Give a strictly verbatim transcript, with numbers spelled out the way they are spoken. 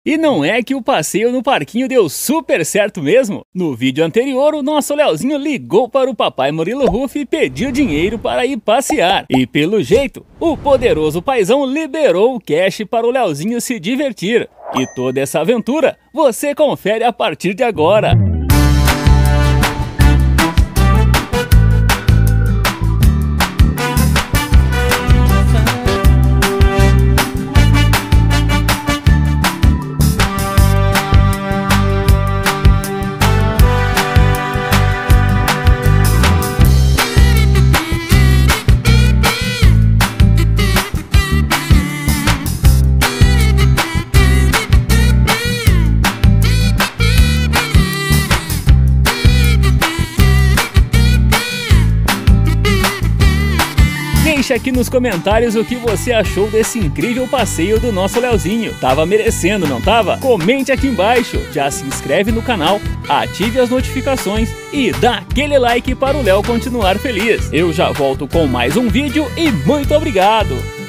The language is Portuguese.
E não é que o passeio no parquinho deu super certo mesmo? No vídeo anterior, o nosso Leozinho ligou para o papai Murilo Huff e pediu dinheiro para ir passear. E pelo jeito, o poderoso paizão liberou o cash para o Leozinho se divertir. E toda essa aventura você confere a partir de agora. Deixa aqui nos comentários o que você achou desse incrível passeio do nosso Leozinho. Tava merecendo, não tava? Comente aqui embaixo, já se inscreve no canal, ative as notificações e dá aquele like para o Léo continuar feliz. Eu já volto com mais um vídeo e muito obrigado!